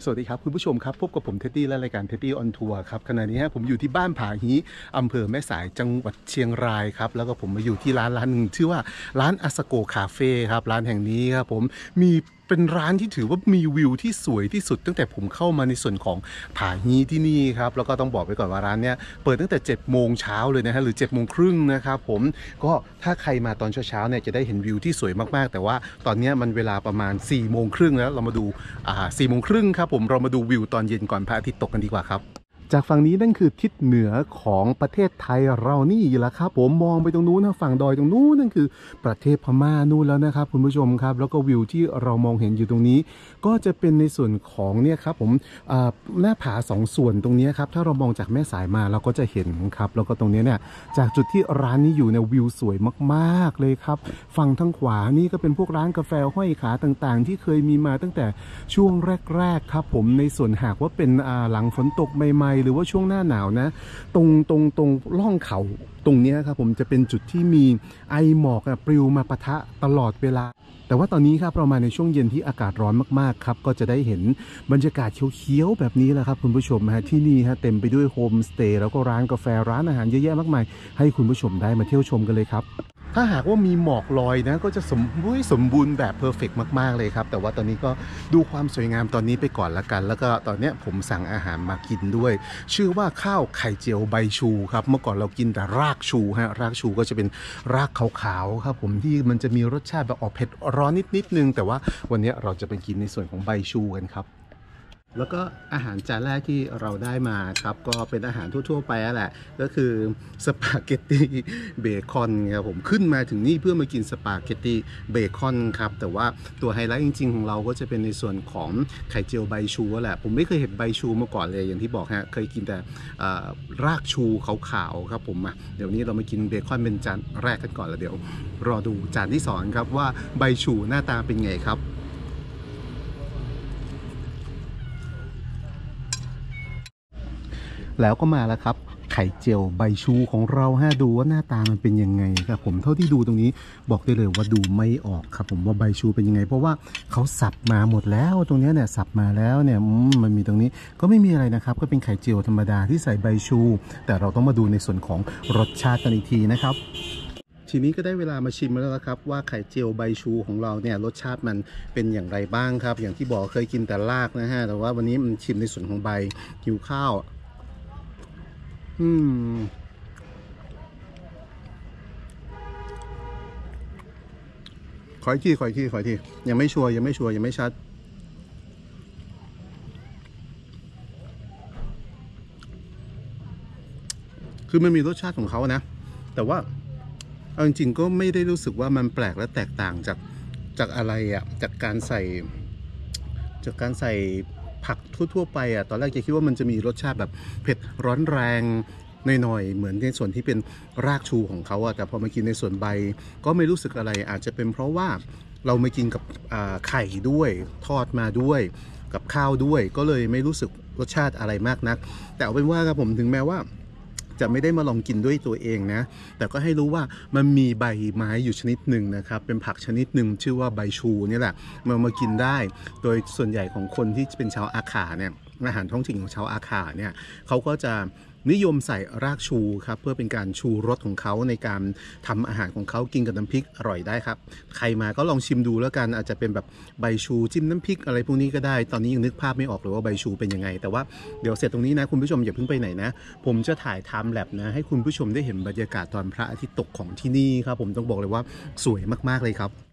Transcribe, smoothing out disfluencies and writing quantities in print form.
สวัสดีครับคุณผู้ชมครับพบกับผมเท็ดดี้และรายการเท็ดดี้ออนทัวร์ครับขณะนี้ผมอยู่ที่บ้านผาฮีอำเภอแม่สายจังหวัดเชียงรายครับแล้วก็ผมมาอยู่ที่ร้านหนึ่งชื่อว่าร้านอาสโกคาเฟ่ครับร้านแห่งนี้ครับผมมีเป็นร้านที่ถือว่ามีวิวที่สวยที่สุดตั้งแต่ผมเข้ามาในส่วนของผาฮีที่นี่ครับแล้วก็ต้องบอกไปก่อนว่าร้านเนี้ยเปิดตั้งแต่7โมงเช้าเลยนะฮะหรือ7โมงครึ่งนะครับผมก็ถ้าใครมาตอนเช้าเนี่ยจะได้เห็นวิวที่สวยมากๆแต่ว่าตอนนี้มันเวลาประมาณ4โมงครึ่งแล้วเรามาดู4โมงครึ่งครับผมเรามาดูวิวตอนเย็นก่อนพระอาทิตย์ตกกันดีกว่าครับจากฝั่งนี้นั่นคือทิศเหนือของประเทศไทยเรานี่แหละครับผมมองไปตรงนู้นนะฝั่งดอยตรงนู้นนั่นคือประเทศพม่านู่นแล้วนะครับคุณผู้ชมครับแล้วก็วิวที่เรามองเห็นอยู่ตรงนี้ก็จะเป็นในส่วนของเนี่ยครับผมหน้าผา2ส่วนตรงนี้ครับถ้าเรามองจากแม่สายมาเราก็จะเห็นครับแล้วก็ตรงนี้เนี่ยจากจุดที่ร้านนี้อยู่ในวิวสวยมากๆเลยครับฝั่งทางขวานี่ก็เป็นพวกร้านกาแฟห้อยขาต่างๆที่เคยมีมาตั้งแต่ช่วงแรกๆครับผมในส่วนหากว่าเป็นหลังฝนตกใหม่ๆหรือว่าช่วงหน้าหนาวนะตรงล่องเขาตรงนี้ครับผมจะเป็นจุดที่มีไอหมอกปลิวมาปะทะตลอดเวลาแต่ว่าตอนนี้ครับเรามาในช่วงเย็นที่อากาศร้อนมากๆครับก็จะได้เห็นบรรยากาศเขียวๆแบบนี้แหละครับคุณผู้ชมฮะที่นี่ฮะเต็มไปด้วยโฮมสเตย์แล้วก็ร้านกาแฟร้านอาหารเยอะแยะมากมายให้คุณผู้ชมได้มาเที่ยวชมกันเลยครับถ้าหากว่ามีหมอกลอยนะก็จะสมบูรณ์แบบเพอร์เฟกต์มากๆเลยครับแต่ว่าตอนนี้ก็ดูความสวยงามตอนนี้ไปก่อนละกันแล้วก็ตอนนี้ผมสั่งอาหารมากินด้วยชื่อว่าข้าวไข่เจียวใบชูครับเมื่อก่อนเรากินแต่รากชูฮะรากชูก็จะเป็นรากขาวๆครับผมที่มันจะมีรสชาติแบบออกเผ็ดร้อนนิดนึงแต่ว่าวันนี้เราจะไปกินในส่วนของใบชูกันครับแล้วก็อาหารจานแรกที่เราได้มาครับก็เป็นอาหารทั่วๆไปแหละก็คือสปาเกตตี้เบคอนครับผมขึ้นมาถึงนี่เพื่อมากินสปาเกตตี้เบคอนครับแต่ว่าตัวไฮไลท์จริงๆของเราก็จะเป็นในส่วนของไข่เจียวใบชูแหละผมไม่เคยเห็นใบชูมาก่อนเลยอย่างที่บอกฮะเคยกินแต่รากชูขาวๆครับผมเดี๋ยวนี้เรามากินเบคอนเป็นจานแรกกันก่อนแล้วเดี๋ยวรอดูจานที่2ครับว่าใบชูหน้าตาเป็นไงครับแล้วก็มาแล้วครับไข่เจียวใบชูของเราดูว่าหน้าตามันเป็นยังไงครับผมเท่าที่ดูตรงนี้บอกได้เลยว่าดูไม่ออกครับผมว่าใบชูเป็นยังไงเพราะว่าเขาสับมาหมดแล้วตรงนี้เนี่ยสับมาแล้วเนี่ยมันมีตรงนี้ก็ไม่มีอะไรนะครับก็เป็นไข่เจียวธรรมดาที่ใส่ใบชูแต่เราต้องมาดูในส่วนของรสชาติกันอีกทีนะครับทีนี้ก็ได้เวลามาชิมแล้วครับว่าไข่เจียวใบชูของเราเนี่ยรสชาติมันเป็นอย่างไรบ้างครับอย่างที่บอกเคยกินแต่รากนะฮะแต่ว่าวันนี้มันชิมในส่วนของใบหิวข้าวขออีกทียังไม่ชัวร์ยังไม่ชัดคือมันมีรสชาติของเขานะแต่ว่าเอาจริงๆก็ไม่ได้รู้สึกว่ามันแปลกและแตกต่างจากอะไรจากการใส่ผักทั่วๆไปตอนแรกจะคิดว่ามันจะมีรสชาติแบบเผ็ดร้อนแรงหน่อยเหมือนในส่วนที่เป็นรากชูของเขาแต่พอมากินในส่วนใบก็ไม่รู้สึกอะไรอาจจะเป็นเพราะว่าเรามากินกับไข่ด้วยทอดมาด้วยกับข้าวด้วยก็เลยไม่รู้สึกรสชาติอะไรมากนักแต่เอาเป็นว่าครับผมถึงแม้ว่าจะไม่ได้มาลองกินด้วยตัวเองนะแต่ก็ให้รู้ว่ามันมีใบไม้อยู่ชนิดหนึ่งนะครับเป็นผักชนิดหนึ่งชื่อว่าใบชูนี่แหละมากินได้โดยส่วนใหญ่ของคนที่เป็นชาวอาขาเนี่ยอาหารท้องถิ่นของชาวอาขาเนี่ยเขาก็จะนิยมใส่รากชูครับเพื่อเป็นการชูรสของเขาในการทำอาหารของเขากินกับน้ำพริกอร่อยได้ครับใครมาก็ลองชิมดูแล้วกันอาจจะเป็นแบบใบชูจิ้มน้ำพริกอะไรพวกนี้ก็ได้ตอนนี้ยังนึกภาพไม่ออกเลยว่าใบชูเป็นยังไงแต่ว่าเดี๋ยวเสร็จตรงนี้นะคุณผู้ชมอย่าเพิ่งไปไหนนะผมจะถ่ายไทม์แลปนะให้คุณผู้ชมได้เห็นบรรยากาศตอนพระอาทิตย์ตกของที่นี่ครับผมต้องบอกเลยว่าสวยมากๆเลยครับ